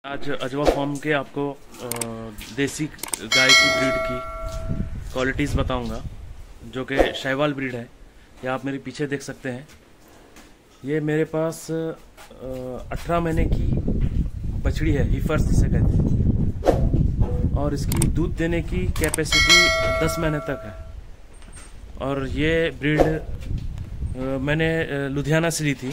आज अजवा फार्म के आपको देसी गाय की ब्रीड की क्वालिटीज़ बताऊंगा, जो कि शाहिवाल ब्रीड है। ये आप मेरे पीछे देख सकते हैं। ये मेरे पास 18 महीने की बछड़ी है, हीफर्स जिसे कहते हैं, और इसकी दूध देने की कैपेसिटी 10 महीने तक है। और ये ब्रीड मैंने लुधियाना से ली थी,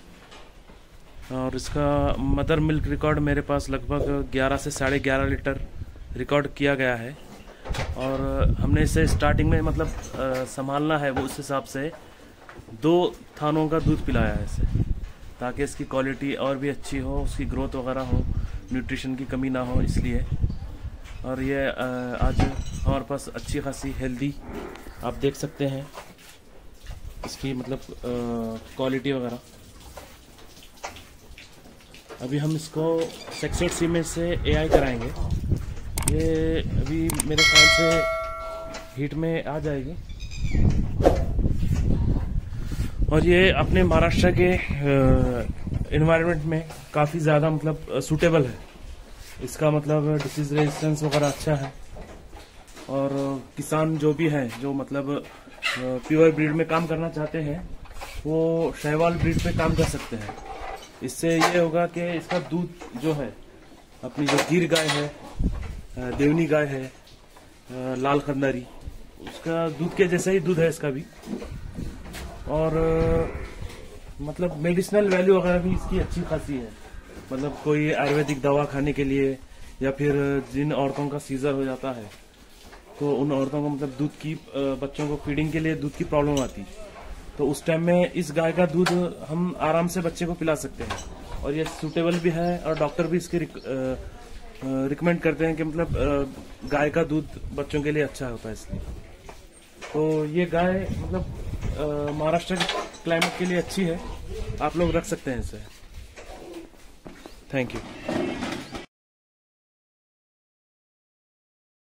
और इसका मदर मिल्क रिकॉर्ड मेरे पास लगभग 11 से 11.5 लीटर रिकॉर्ड किया गया है। और हमने इसे स्टार्टिंग में मतलब संभालना है, वो उस हिसाब से 2 थानों का दूध पिलाया है इसे, ताकि इसकी क्वालिटी और भी अच्छी हो, उसकी ग्रोथ वगैरह हो, न्यूट्रिशन की कमी ना हो, इसलिए। और ये आज हमारे पास अच्छी खासी हेल्दी आप देख सकते हैं इसकी मतलब क्वालिटी वगैरह। अभी हम इसको सेक्सेट सीमेंट से एआई कराएंगे। ये अभी मेरे ख्याल से हीट में आ जाएगी, और ये अपने महाराष्ट्र के एनवायरनमेंट में काफ़ी ज़्यादा मतलब सूटेबल है। इसका मतलब डिसीज रेजिस्टेंस वगैरह अच्छा है, और किसान जो भी हैं जो मतलब प्योर ब्रीड में काम करना चाहते हैं, वो शाहिवाल ब्रीड पे काम कर सकते हैं। इससे ये होगा कि इसका दूध जो है, अपनी जो गिर गाय है, देवनी गाय है, लाल खंदारी, उसका दूध के जैसा ही दूध है इसका भी। और मतलब मेडिसिनल वैल्यू वगैरह भी इसकी अच्छी खासी है। मतलब कोई आयुर्वेदिक दवा खाने के लिए, या फिर जिन औरतों का सीजर हो जाता है, तो उन औरतों को मतलब दूध की बच्चों को फीडिंग के लिए दूध की प्रॉब्लम आती, तो उस टाइम में इस गाय का दूध हम आराम से बच्चे को पिला सकते हैं। और ये सूटेबल भी है, और डॉक्टर भी इसके रिकमेंड करते हैं कि मतलब गाय का दूध बच्चों के लिए अच्छा होता है, इसलिए। तो ये गाय मतलब महाराष्ट्र के क्लाइमेट के लिए अच्छी है, आप लोग रख सकते हैं इसे। Thank you.